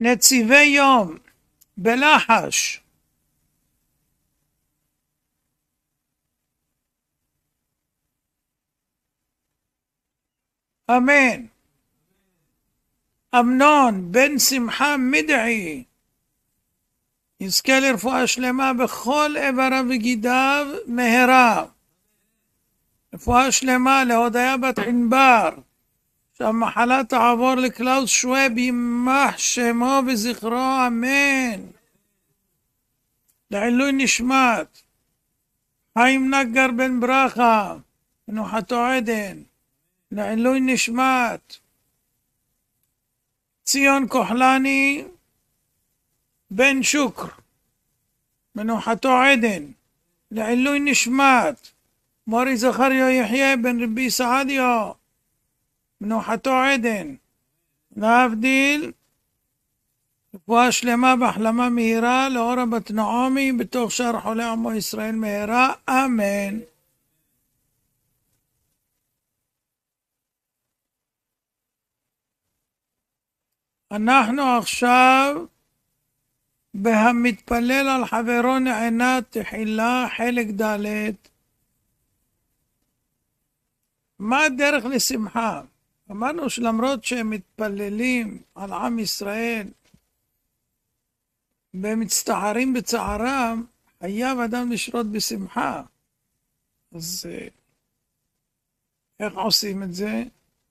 נציבי יום בלחש. אמן. אמנון בן שמחה מדעי יזכה לרפואה שלמה בכל איבריו וגידיו מהרה. רפואה שלמה להודיה בת ענבר, שהמחלה תעבור לקלאוס שוואב, יימח שמו וזכרו, אמן. לעילוי נשמת חיים נגר בן ברכה, מנוחתו עדן. לעילוי נשמת ציון כוחלני בן שוקר, מנוחתו עדן. לעילוי נשמת מורי זכריו יחיה בן רבי סעדיו, מנוחתו עדן. להבדיל, רפואה שלמה בהחלמה מהירה לאורה בת נעמי בתוך שאר חולי עמו ישראל מהרה, אמן. אנחנו עכשיו בהמתפלל על חברו נענה תחילה, חלק ד'. מה הדרך לשמחה? אמרנו שלמרות שהם מתפללים על עם ישראל ומצטערים בצערם, חייב אדם לשרות בשמחה. אז איך עושים את זה?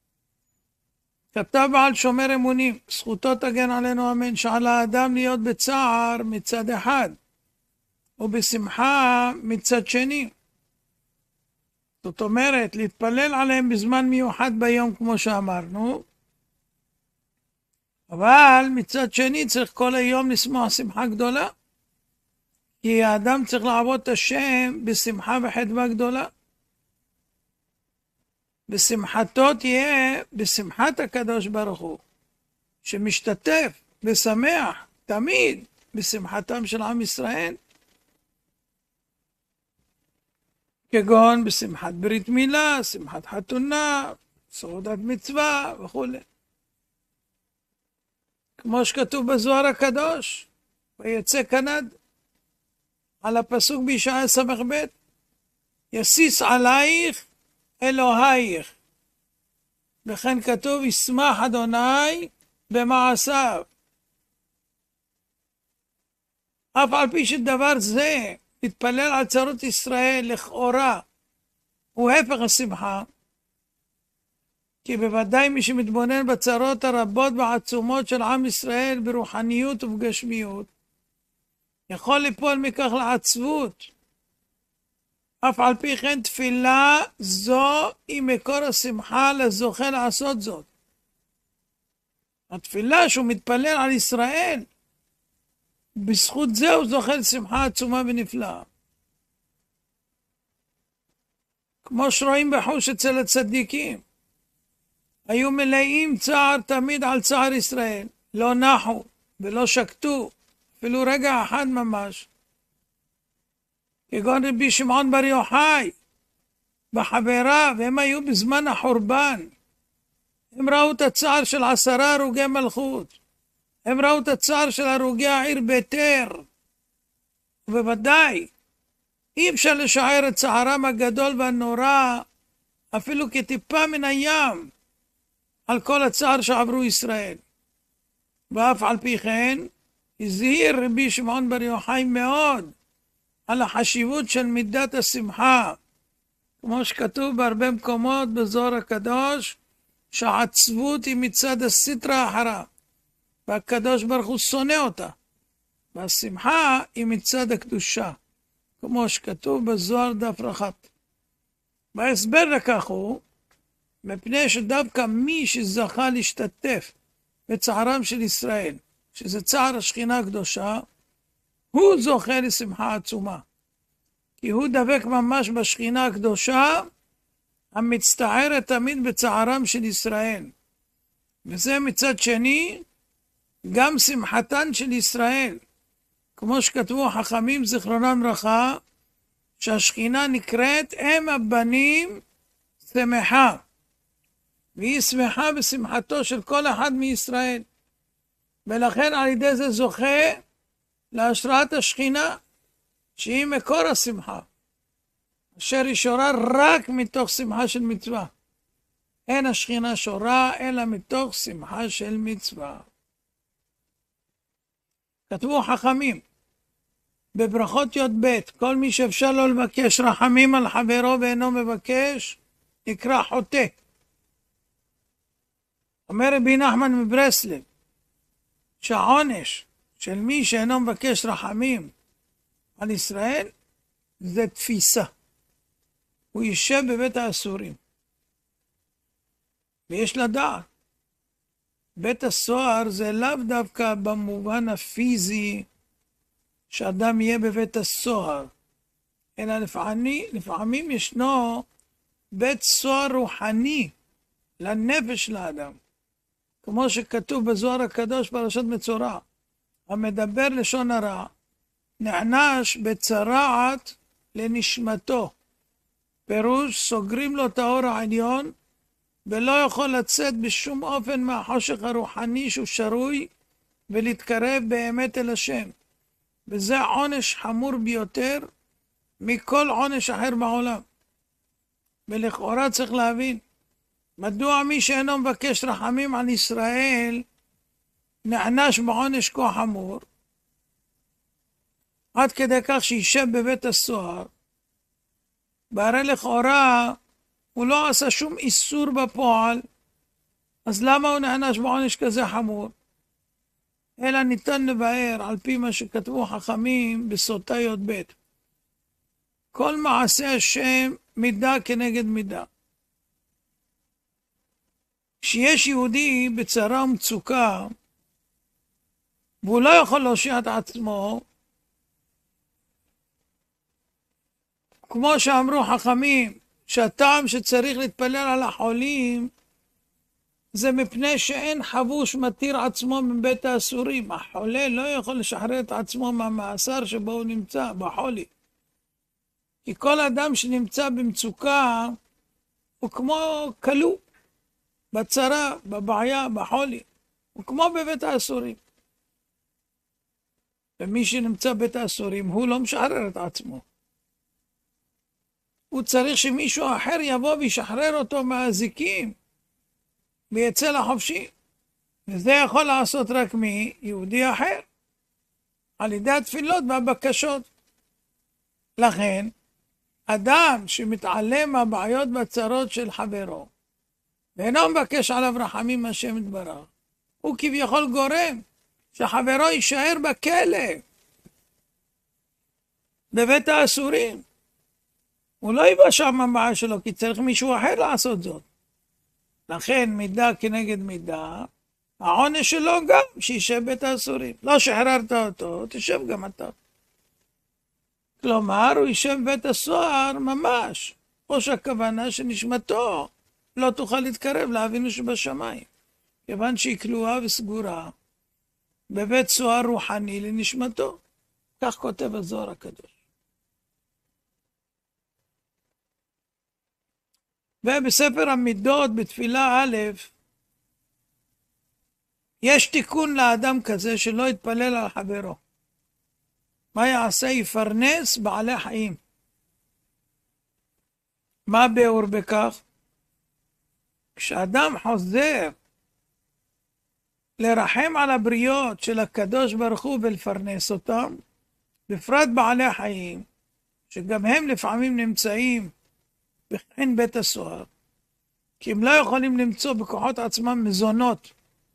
כתב בעל שומר אמונים, זכותו תגן עלינו אמן, שעל האדם להיות בצער מצד אחד ובשמחה מצד שני. זאת אומרת, להתפלל עליהם בזמן מיוחד ביום כמו שאמרנו, אבל מצד שני צריך כל היום לשמוח שמחה גדולה, כי האדם צריך לעבוד את השם בשמחה וחדווה גדולה. בשמחתו תהיה בשמחת הקדוש ברוך הוא, שמשתתף ושמח תמיד בשמחתם של עם ישראל, כגון בשמחת ברית מילה, שמחת חתונה, סעודת מצווה וכו'. כמו שכתוב בזוהר הקדוש, ויצא כנד, על הפסוק בישעיה ס"ב, יסיס עלייך אלוהייך. וכן כתוב, ישמח אדוני במעשיו. אף על פי שדבר זה, להתפלל על צרות ישראל לכאורה, הוא הפך השמחה, כי בוודאי מי שמתבונן בצרות הרבות והעצומות של עם ישראל ברוחניות ובגשמיות, יכול ליפול מכך לעצבות. אף על פי כן תפילה זו היא מקור השמחה לזוכה לעשות זאת. התפילה שהוא מתפלל על ישראל, בזכות זה הוא זוכה לשמחה עצומה ונפלאה. כמו שרואים בחוש אצל הצדיקים, היו מלאים צער תמיד על צער ישראל, לא נחו ולא שקטו, אפילו רגע אחד ממש. כגון רבי שמעון בר יוחאי בחבריו, הם היו בזמן החורבן, הם ראו את הצער של 10 הרוגי מלכות, הם ראו את הצער של הרוגי העיר ביתר, ובוודאי אי אפשר לשער את צערם הגדול והנורא אפילו כטיפה מן הים על כל הצער שעברו ישראל. ואף על פי כן הזהיר רבי שמעון בר יוחאי מאוד על החשיבות של מידת השמחה, כמו שכתוב בהרבה מקומות בזוהר הקדוש, שהעצבות היא מצד הסטרא אחרא, והקדוש ברוך הוא שונא אותה, והשמחה היא מצד הקדושה, כמו שכתוב בזוהר דף רחת. וההסבר לכך הוא, מפני שדווקא מי שזכה להשתתף בצערם של ישראל, שזה צער השכינה הקדושה, הוא זוכה לשמחה עצומה, כי הוא דבק ממש בשכינה הקדושה, המצטערת תמיד בצערם של ישראל. וזה מצד שני, גם שמחתן של ישראל, כמו שכתבו החכמים זיכרונם לברכה, שהשכינה נקראת אם הבנים שמחה, והיא שמחה בשמחתו של כל אחד מישראל. ולכן על ידי זה זוכה להשראת השכינה, שהיא מקור השמחה, אשר היא שורה רק מתוך שמחה של מצווה. אין השכינה שורה אלא מתוך שמחה של מצווה. כתבו חכמים בברכות י"ב, כל מי שאפשר לו לבקש רחמים על חברו ואינו מבקש, נקרא חוטא. אומר רבי נחמן מברסלב, שהעונש של מי שאינו מבקש רחמים על ישראל, זה תפיסה. הוא יישב בבית האסורים. ויש לדעת, בית הסוהר זה לאו דווקא במובן הפיזי שאדם יהיה בבית הסוהר, אלא לפעמים ישנו בית סוהר רוחני לנפש לאדם, כמו שכתוב בזוהר הקדוש פרשת מצורע, המדבר לשון הרע נענש בצרעת לנשמתו, פירוש סוגרים לו את האור העליון ולא יכול לצאת בשום אופן מהחושך הרוחני שהוא שרוי ולהתקרב באמת אל השם. וזה עונש חמור ביותר מכל עונש אחר בעולם. ולכאורה צריך להבין, מדוע מי שאינו מבקש רחמים על ישראל נענש בעונש כה חמור, עד כדי כך שישב בבית הסוהר, והרי לכאורה הוא לא עשה שום איסור בפועל, אז למה הוא נענש בעונש כזה חמור? אלא ניתן לבאר על פי מה שכתבו חכמים בסוטה י"ב. כל מעשה השם מידה כנגד מידה. כשיש יהודי בצרה ומצוקה, והוא לא יכול להושיע את עצמו, כמו שאמרו חכמים, שהטעם שצריך להתפלל על החולים, זה מפני שאין חבוש מתיר עצמו מבית האסורים. החולה לא יכול לשחרר את עצמו מהמאסר שבו הוא נמצא, בחולי. כי כל אדם שנמצא במצוקה, הוא כמו כלוא, בצרה, בבעיה, בחולי. הוא כמו בבית האסורים. ומי שנמצא בבית האסורים, הוא לא משחרר את עצמו. הוא צריך שמישהו אחר יבוא וישחרר אותו מהזיקים, ויצא לחופשי. וזה יכול לעשות רק מי? יהודי אחר, על ידי התפילות והבקשות. לכן, אדם שמתעלם מהבעיות והצרות של חברו, ואינו מבקש עליו רחמים השם יתברך, הוא כביכול גורם שחברו יישאר בכלא, בבית האסורים. הוא לא יבוא שם מהבעיה שלו, כי צריך מישהו אחר לעשות זאת. לכן מידה כנגד מידה, העונש שלו גם שישב בית האסורים. לא שחררת אותו, תשב גם אתה. כלומר, הוא יישב בית הסוהר ממש, או שהכוונה שנשמתו לא תוכל להתקרב לאבינו שבשמיים, כיוון שהיא כלואה וסגורה בבית סוהר רוחני לנשמתו. כך כותב הזוהר הקדוש. ובספר המידות בתפילה א', יש תיקון לאדם כזה שלא יתפלל על חברו. מה יעשה? יפרנס בעלי חיים. מה ביאור בכך? כשאדם חוזר לרחם על הבריות של הקדוש ברוך הוא ולפרנס אותם, בפרט בעלי חיים, שגם הם לפעמים נמצאים בכן בית הסוהר, כי הם לא יכולים למצוא בכוחות עצמם מזונות.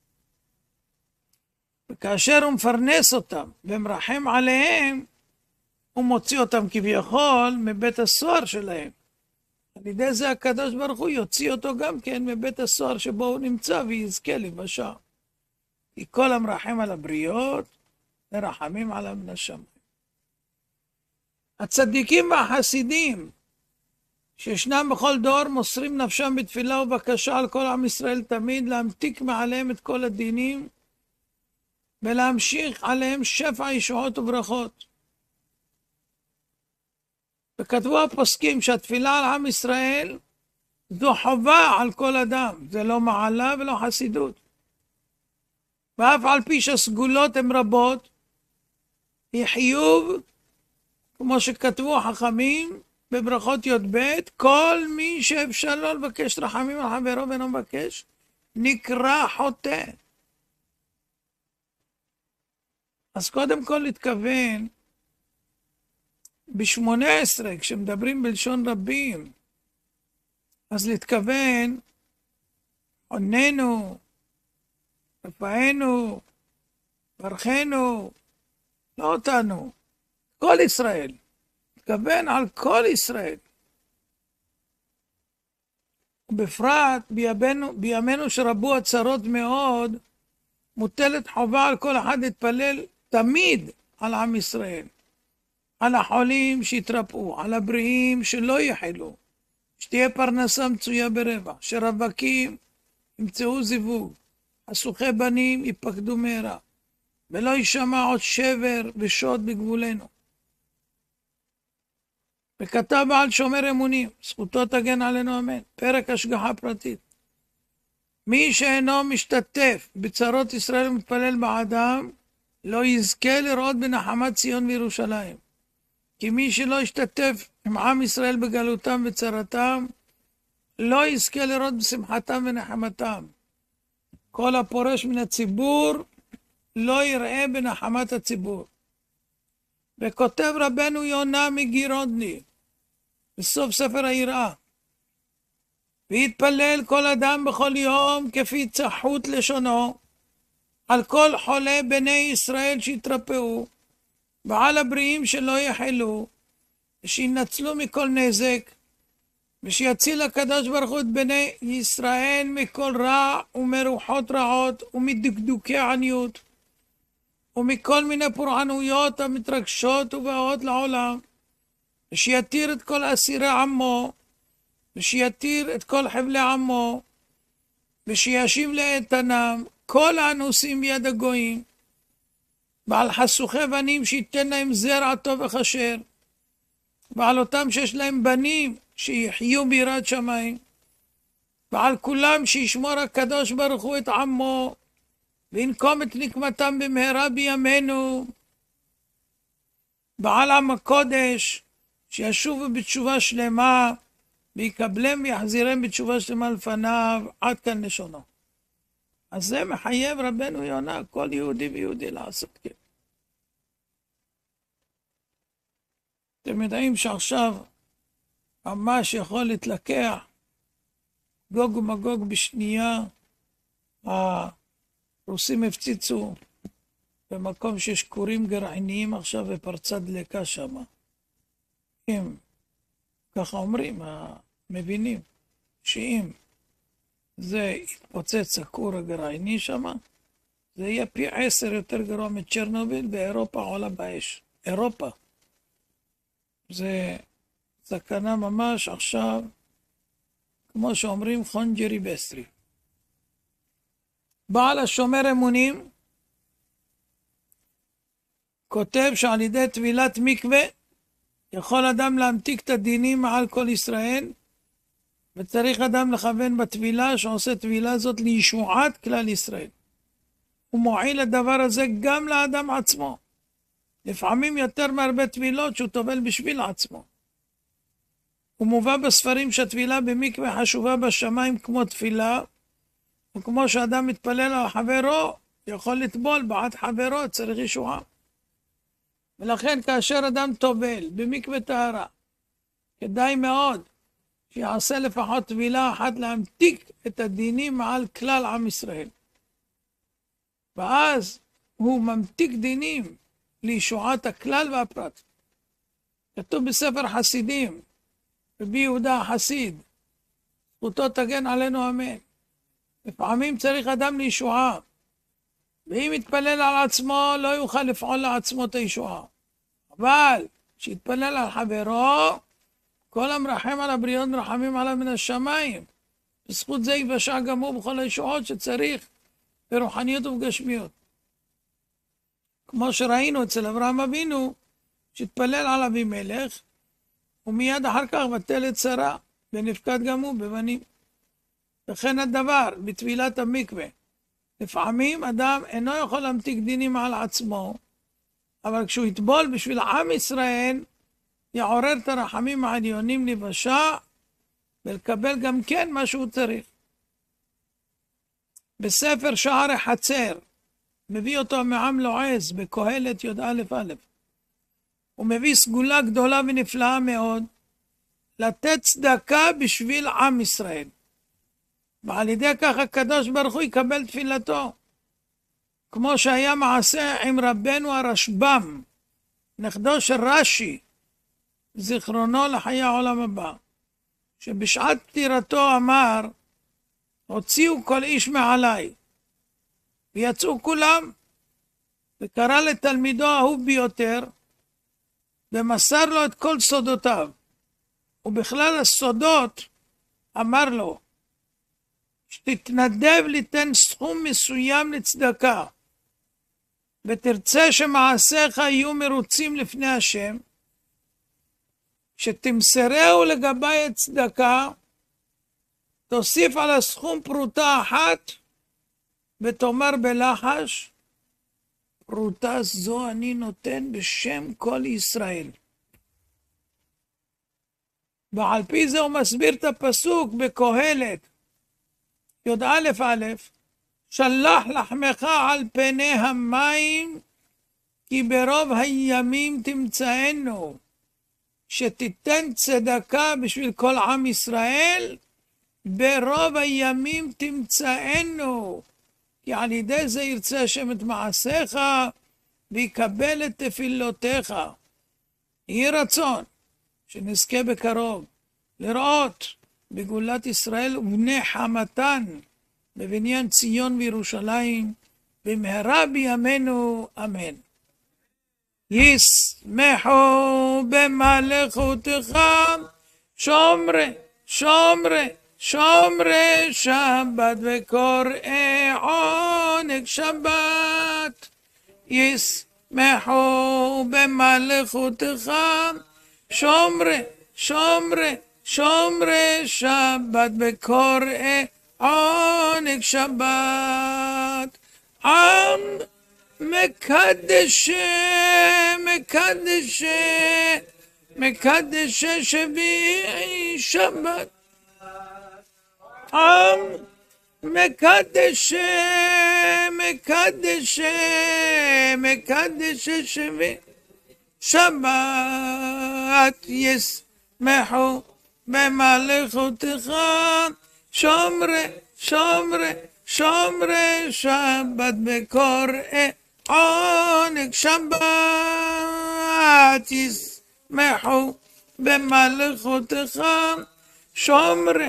וכאשר הוא מפרנס אותם ומרחם עליהם, הוא מוציא אותם כביכול מבית הסוהר שלהם. על ידי זה הקדוש ברוך הוא יוציא אותו גם כן מבית הסוהר שבו הוא נמצא ויזכה לבשה. כי כל המרחם על הבריות, מרחמים עליו מן השמיים. הצדיקים והחסידים שישנם בכל דור מוסרים נפשם בתפילה ובקשה על כל עם ישראל תמיד להמתיק מעליהם את כל הדינים ולהמשיך עליהם שפע ישועות וברכות. וכתבו הפוסקים שהתפילה על עם ישראל זו חובה על כל אדם, זה לא מעלה ולא חסידות. ואף על פי שהסגולות הן רבות, היא חיוב, כמו שכתבו החכמים בברכות י"ב, כל מי שאפשר לו לבקש רחמים על חברו ואינו מבקש, נקרא חוטא. אז קודם כל להתכוון, ב-18, כשמדברים בלשון רבים, אז להתכוון, עוננו, רפאנו, ברכנו, לא אותנו, כל ישראל. להתכוון על כל ישראל. ובפרט בימינו שרבו הצרות מאוד, מוטלת חובה על כל אחד להתפלל תמיד על עם ישראל. על החולים שיתרפאו, על הבריאים שלא יחלו, שתהיה פרנסה מצויה ברבע, שרווקים ימצאו זיווג, חשוכי בנים ייפקדו מהרה, ולא יישמע עוד שבר ושוד בגבולנו. וכתב בעל שומר אמונים, זכותו תגן עלינו אמן, פרק השגחה פרטית. מי שאינו משתתף בצרות ישראל ומתפלל בעדם, לא יזכה לראות בנחמת ציון וירושלים. כי מי שלא ישתתף עם עם ישראל בגלותם וצרתם, לא יזכה לראות בשמחתם ונחמתם. כל הפורש מן הציבור, לא יראה בנחמת הציבור. וכותב רבנו יונה מגירודני, בסוף ספר היראה, ויתפלל כל אדם בכל יום כפי צחות לשונו, על כל חולה בני ישראל שיתרפאו, ועל הבריאים שלא יחלו, ושינצלו מכל נזק, ושיציל הקדוש ברוך הוא את בני ישראל מכל רע ומרוחות רעות ומדקדוקי עניות, ומכל מיני פורענויות המתרגשות ובאות לעולם, ושיתיר את כל אסירי עמו, ושיתיר את כל חבלי עמו, ושישיב לאיתנם כל האנוסים ביד הגויים, ועל חשוכי בנים שייתן להם זרע טוב וכשר, ועל אותם שיש להם בנים שיחיו ביראת שמיים, ועל כולם שישמור הקדוש ברוך הוא את עמו, וינקום את נקמתם במהרה בימינו, ועל עם הקודש שישובו בתשובה שלמה, ויקבלם ויחזירם בתשובה שלמה לפניו. עד כאן לשונו. אז זה מחייב רבנו יונה כל יהודי ויהודי לעשות כן. אתם יודעים שעכשיו ממש יכול להתלקח גוג ומגוג בשנייה. הרוסים הפציצו במקום שיש כורים גרעיניים עכשיו ופרצה דלקה שם. אם ככה אומרים המבינים, שאם זה יתפוצץ הכור הגרעיני שם, זה יהיה פי 10 יותר גרוע מצ'רנוביל, ואירופה עולה באש. אירופה. זה סכנה ממש עכשיו, כמו שאומרים, חונג'רי בסטרי. בעל השומר אמונים כותב שעל ידי טבילת מקווה יכול אדם להמתיק את הדינים על כל ישראל, וצריך אדם לכוון בתבילה שעושה תבילה זאת לישועת כלל ישראל. הוא מועיל לדבר הזה גם לאדם עצמו. לפעמים יותר מהרבה תבילות שהוא טובל בשביל עצמו. הוא מובא בספרים שהתבילה במקווה חשובה בשמיים כמו תפילה, וכמו שאדם מתפלל על חברו, יכול לטבול בעד חברו, צריך ישועה. ולכן כאשר אדם טובל במקווה טהרה, כדאי מאוד שיעשה לפחות טבילה אחת להמתיק את הדינים על כלל עם ישראל. ואז הוא ממתיק דינים לישועת הכלל והפרט. כתוב בספר חסידים, רבי יהודה החסיד, זכותו תגן עלינו אמן. לפעמים צריך אדם לישועה, ואם יתפלל על עצמו לא יוכל לפעול לעצמו את הישועה. אבל שיתפלל על חברו, כל המרחם על הבריות מרחמים עליו מן השמיים. בזכות זה יבשע גם הוא בכל הישועות שצריך ברוחניות ובגשמיות. כמו שראינו אצל אברהם אבינו, שהתפלל על אבימלך, ומיד אחר כך בטל את שרה, ונפקד גם הוא בבנים. וכן הדבר בטבילת המקווה. לפעמים אדם אינו יכול להמתיק דינים על עצמו, אבל כשהוא יטבול בשביל עם ישראל, יעורר את הרחמים העליונים לבשע, ולקבל גם כן מה שהוא צריך. בספר שערי חצר, מביא אותו מעם לועז, בקהלת י"א. הוא מביא סגולה גדולה ונפלאה מאוד, לתת צדקה בשביל עם ישראל. ועל ידי כך הקדוש ברוך הוא יקבל תפילתו. כמו שהיה מעשה עם רבנו הרשב"ם, נכדו של רש"י, זיכרונו לחיי העולם הבא, שבשעת פטירתו אמר, הוציאו כל איש מעליי, ויצאו כולם, וקרא לתלמידו האהוב ביותר, ומסר לו את כל סודותיו. ובכלל הסודות אמר לו, שתתנדב ליתן סכום מסוים לצדקה, ותרצה שמעשיך יהיו מרוצים לפני השם, שתמסרהו לגבי את צדקה, תוסיף על הסכום פרוטה אחת, ותאמר בלחש, פרוטה זו אני נותן בשם כל ישראל. ועל פי זה הוא מסביר את הפסוק בקהלת, י"א, שלח לחמך על פני המים, כי ברוב הימים תמצאנו. שתיתן צדקה בשביל כל עם ישראל, ברוב הימים תמצאנו. כי על ידי זה ירצה השם את מעשיך, ויקבל את תפילותיך. יהי רצון שנזכה בקרוב לראות בגאולת ישראל ובני חמתן בבניין ציון וירושלים, במהרה בימינו אמן. ישמחו במלכותך שומרי שבת וקוראי עונג שבת. ישמחו במלכותך שומרי שבת וקוראי עונג שבת. עם מקדש שביעי שבת. עם מקדש שביעי שבת. ישמחו במלכותך שומרי שבת וקוראי עונג שבת. ישמחו במלכותך שומרי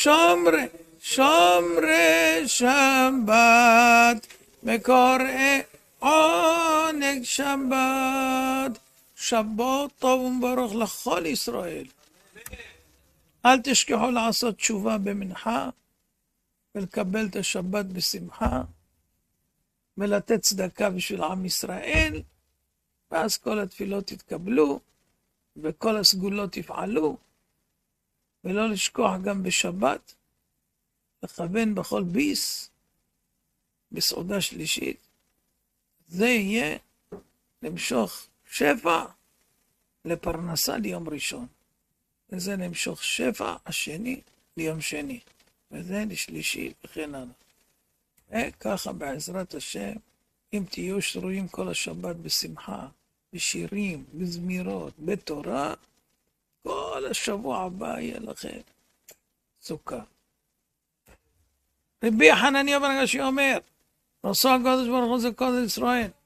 שבת וקוראי עונג שבת. שבת טוב ומבורך לכל ישראל. אל תשכחו לעשות תשובה במנחה, ולקבל את השבת בשמחה, ולתת צדקה בשביל עם ישראל, ואז כל התפילות יתקבלו, וכל הסגולות יפעלו, ולא לשכוח גם בשבת, לכוון בכל ביס, בסעודה שלישית. זה יהיה למשוך שפע לפרנסה ליום ראשון. וזה למשוך שפע השני ליום שני. וזה לשלישי וכן הלאה. וככה בעזרת השם, אם תהיו שרויים כל השבת בשמחה, בשירים, בזמירות, בתורה, כל השבוע הבא יהיה לכם סוכה. רבי חנניה בן רש"י אומר, רצון הקדוש ברוך הוא זה קודש ישראל.